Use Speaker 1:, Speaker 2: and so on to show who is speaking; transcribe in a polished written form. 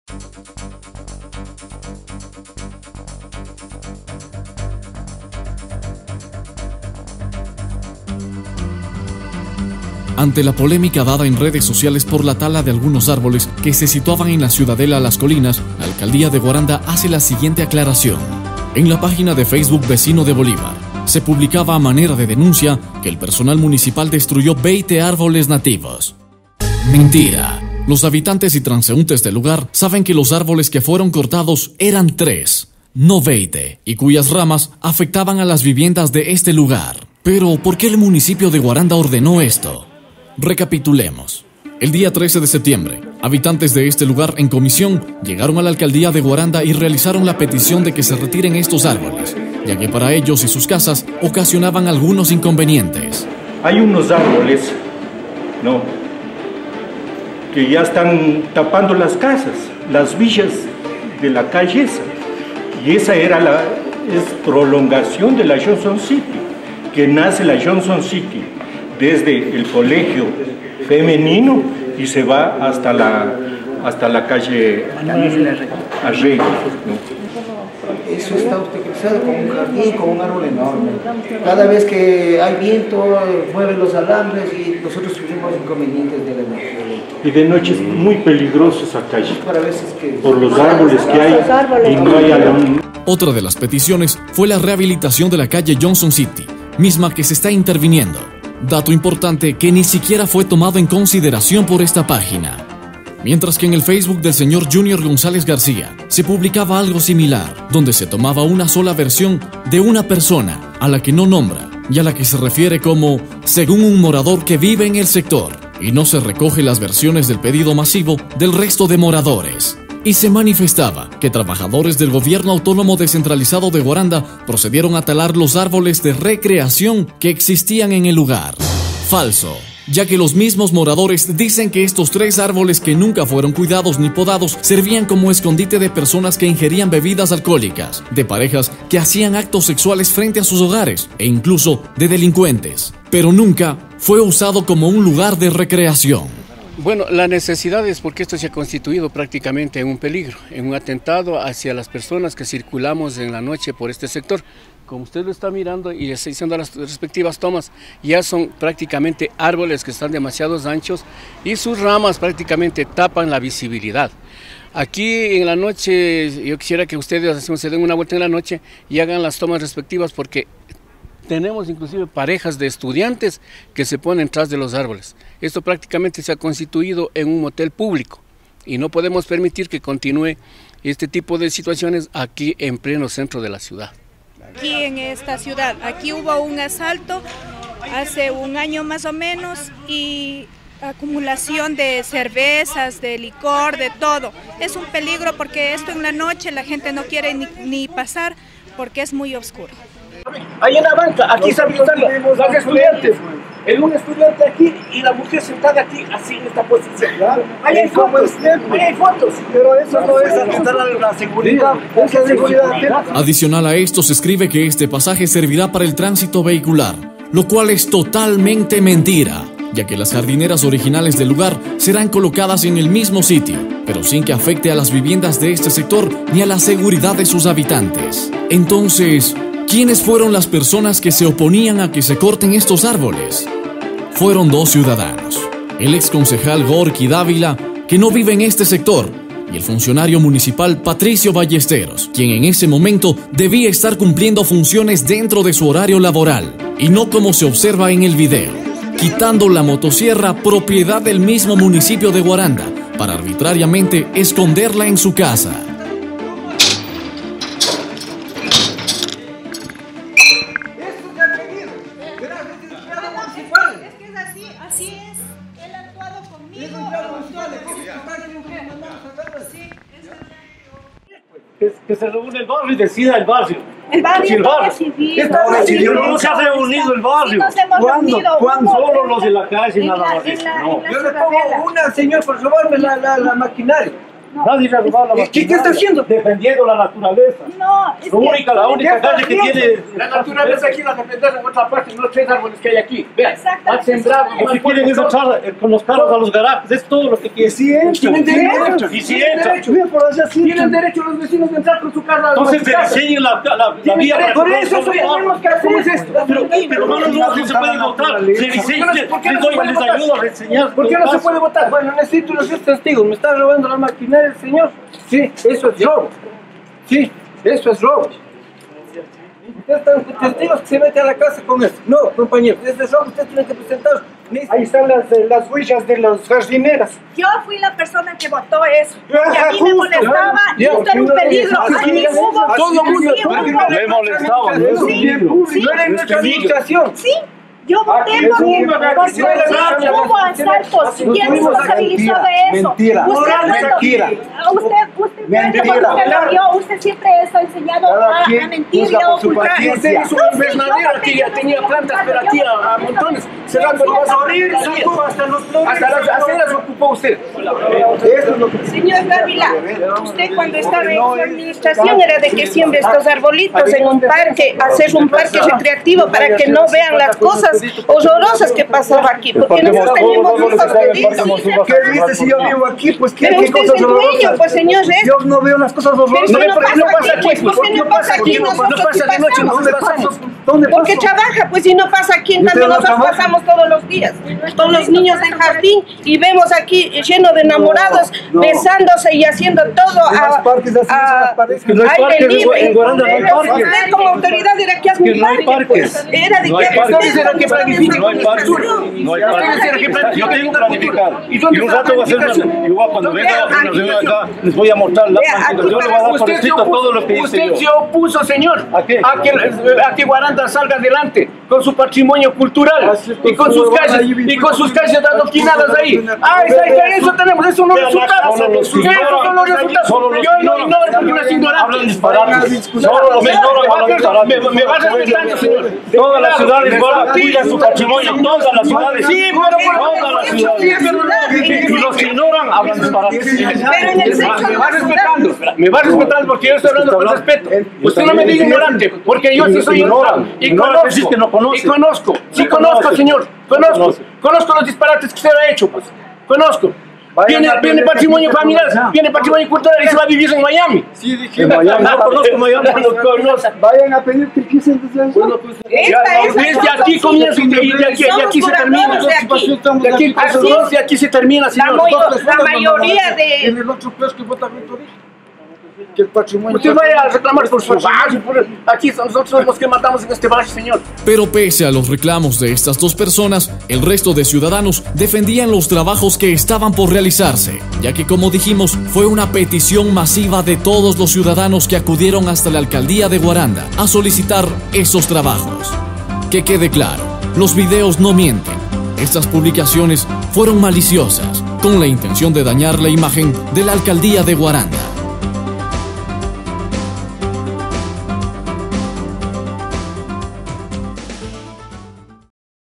Speaker 1: Ante la polémica dada en redes sociales por la tala de algunos árboles que se situaban en la ciudadela Las Colinas, la alcaldía de Guaranda hace la siguiente aclaración. En la página de Facebook Vecino de Bolívar, se publicaba a manera de denuncia que el personal municipal destruyó 20 árboles nativos. Mentira. Los habitantes y transeúntes del lugar saben que los árboles que fueron cortados eran 3, no 20, y cuyas ramas afectaban a las viviendas de este lugar. Pero, ¿por qué el municipio de Guaranda ordenó esto? Recapitulemos. El día 13 de septiembre, habitantes de este lugar en comisión llegaron a la alcaldía de Guaranda y realizaron la petición de que se retiren estos árboles, ya que para ellos y sus casas ocasionaban algunos inconvenientes.
Speaker 2: Hay unos árboles, ¿no?, que ya están tapando las casas, las villas de la calle esa. Y esa era es prolongación de la Johnson City, que nace la Johnson City desde el colegio femenino y se va hasta la calle Arregui, ¿no?
Speaker 3: Eso está utilizado como un jardín, como un árbol enorme. Cada vez que hay viento, mueven los alambres y nosotros sufrimos inconvenientes de la energía eléctrica.
Speaker 2: Y de noche es muy peligroso esa calle,
Speaker 3: para veces que
Speaker 2: por los árboles que hay y no hay alumnos.
Speaker 1: Otra de las peticiones fue la rehabilitación de la calle Johnson City, misma que se está interviniendo. Dato importante que ni siquiera fue tomado en consideración por esta página. Mientras que en el Facebook del señor Junior González García se publicaba algo similar, donde se tomaba una sola versión de una persona a la que no nombra y a la que se refiere como según un morador que vive en el sector, y no se recoge las versiones del pedido masivo del resto de moradores. Y se manifestaba que trabajadores del gobierno autónomo descentralizado de Guaranda procedieron a talar los árboles de recreación que existían en el lugar. Falso, ya que los mismos moradores dicen que estos 3 árboles que nunca fueron cuidados ni podados servían como escondite de personas que ingerían bebidas alcohólicas, de parejas que hacían actos sexuales frente a sus hogares e incluso de delincuentes, pero nunca fue usado como un lugar de recreación.
Speaker 4: Bueno, la necesidad es porque esto se ha constituido prácticamente en un peligro, en un atentado hacia las personas que circulamos en la noche por este sector. Como usted lo está mirando y está diciendo las respectivas tomas, ya son prácticamente árboles que están demasiado anchos y sus ramas prácticamente tapan la visibilidad. Aquí en la noche, yo quisiera que ustedes se den una vuelta en la noche y hagan las tomas respectivas porque tenemos inclusive parejas de estudiantes que se ponen tras de los árboles. Esto prácticamente se ha constituido en un motel público y no podemos permitir que continúe este tipo de situaciones aquí en pleno centro de la ciudad.
Speaker 5: Aquí en esta ciudad, aquí hubo un asalto hace un año más o menos y acumulación de cervezas, de licor, de todo. Es un peligro porque esto en la noche la gente no quiere ni pasar porque es muy oscuro.
Speaker 6: Hay una banca, aquí están los estudiantes. Un estudiante aquí y la mujer sentada aquí, así en esta posición. Ahí hay fotos, pero eso no es atentar a la seguridad.
Speaker 1: Adicional a esto, se escribe que este pasaje servirá para el tránsito vehicular, lo cual es totalmente mentira, ya que las jardineras originales del lugar serán colocadas en el mismo sitio, pero sin que afecte a las viviendas de este sector ni a la seguridad de sus habitantes. Entonces, ¿quiénes fueron las personas que se oponían a que se corten estos árboles? Fueron 2 ciudadanos, el exconcejal Gorky Dávila, que no vive en este sector, y el funcionario municipal Patricio Ballesteros, quien en ese momento debía estar cumpliendo funciones dentro de su horario laboral, y no como se observa en el video, quitando la motosierra propiedad del mismo municipio de Guaranda, para arbitrariamente esconderla en su casa.
Speaker 6: Que se reúne el barrio y decida el barrio.
Speaker 5: El barrio
Speaker 6: si el barrio
Speaker 5: no
Speaker 6: se ha reunido el barrio. ¿Cuándo? Solo los de la calle y nada más.
Speaker 3: Yo le pongo una, señor, por robarme la maquinaria.
Speaker 6: Nadie le ha robado la maquinaria.
Speaker 3: ¿Qué está haciendo?
Speaker 6: Defendiendo la naturaleza.
Speaker 5: No, es
Speaker 6: La única calle que tiene...
Speaker 3: La naturaleza aquí la defendemos en otra parte, no los 3 árboles que hay aquí. Vean, han sembrado.
Speaker 6: Lo que quieren es entrar con los carros a los garajes, es todo lo que quieren.
Speaker 3: Tienen derecho.
Speaker 6: Y si entran.
Speaker 3: Tienen derecho los vecinos de entrar con su casa.
Speaker 6: Entonces diseñen la vía para...
Speaker 3: Por eso tenemos que hacer esto.
Speaker 6: Pero no se puede votar. Les ayudo a reseñar.
Speaker 3: ¿Por qué no se puede votar? Bueno, necesito los testigos. ¿Me está robando la maquinaria el señor? Sí, eso es robo. Sí, eso es robo. Ustedes están testigos que se meten a la casa con esto. No, compañeros, este es robo. Ustedes tienen que presentar.
Speaker 2: Ahí están las huellas de los jardineras.
Speaker 5: Yo fui la persona que votó eso. Porque a mí me molestaba y esto era un peligro. Aquí hubo...
Speaker 3: Todo el mundo
Speaker 6: le molestaba.
Speaker 3: No era nuestra administración.
Speaker 5: Sí. Yo voté porque hubo asaltos y quién nos habilitó de eso.
Speaker 3: Mentira.
Speaker 5: Usted siempre está enseñado a mentir y a ocultar.
Speaker 3: Usted hizo un invernadero que ya tenía plantas, pero aquí a montones. Cerrando el vas a abrir, hasta las aceras ocupó usted.
Speaker 5: Señor Dávila, usted cuando estaba en su administración era de que siembre estos arbolitos en un parque, hacer un parque recreativo para que no vean las cosas horrorosas que pasaba aquí, porque nosotros tenemos hijos que dicen.
Speaker 3: ¿Qué dice si yo vivo aquí? Pues qué
Speaker 5: usted es el dueño, pues señor.
Speaker 3: Yo no veo las cosas horrorosas.
Speaker 5: Pero no pasa aquí, ¿por qué no pasa aquí? Nosotros sí pasamos. Porque trabaja, pues si no pasa aquí, en cambio nosotros pasamos todos los días. Con los niños en jardín y vemos aquí lleno de enamorados besándose y haciendo todo aire libre.
Speaker 6: En Guaranda no hay parques.
Speaker 5: Usted como autoridad era que hace un parque. Era de que
Speaker 6: no hay parques. Yo tengo planificado. Y un rato voy a hacer una... Igual cuando venga acá les voy a mostrar la planificación. Yo le voy a dar por escrito todo lo que hice
Speaker 3: Usted
Speaker 6: yo.
Speaker 3: se opuso, señor,
Speaker 6: ¿A qué?
Speaker 3: a que Guaranda salga adelante con su patrimonio cultural y con sus calles adoquinadas ahí. Eso tenemos, eso no es resultados. Esos son los resultados. Yo no ignoro porque no es ignorante.
Speaker 6: Hablan disparates. Solo me ignoran, hablan disparates.
Speaker 3: Me va respetando, señor.
Speaker 6: Todas las ciudades cuidan su patrimonio, todas las ciudades.
Speaker 3: Sí, pero
Speaker 6: todas las ciudades. Y los que ignoran hablan disparates.
Speaker 5: Pero en el sexo
Speaker 3: me va respetando porque yo estoy hablando con respeto. Usted no me diga ignorante, porque yo sí soy ignorante. Y conozco, sí conozco, señor. Conozco los disparates que usted ha hecho, pues. Conozco. Viene patrimonio familiar, viene patrimonio cultural y se va a vivir en Miami.
Speaker 6: Sí, dije. En Miami, no conozco Miami.
Speaker 2: Vayan a pedir permiso entonces.
Speaker 3: Bueno, pues. Desde aquí comienza y de aquí se termina. De aquí se termina, señor.
Speaker 5: La mayoría de...
Speaker 2: En el otro plazo que vota que el patrimonio...
Speaker 3: Usted vaya a reclamar por su barrio. Aquí nosotros somos los que matamos en este barrio, señor.
Speaker 1: Pero pese a los reclamos de estas dos personas, el resto de ciudadanos defendían los trabajos que estaban por realizarse, ya que, como dijimos, fue una petición masiva de todos los ciudadanos que acudieron hasta la alcaldía de Guaranda a solicitar esos trabajos. Que quede claro, los videos no mienten. Estas publicaciones fueron maliciosas, con la intención de dañar la imagen de la alcaldía de Guaranda.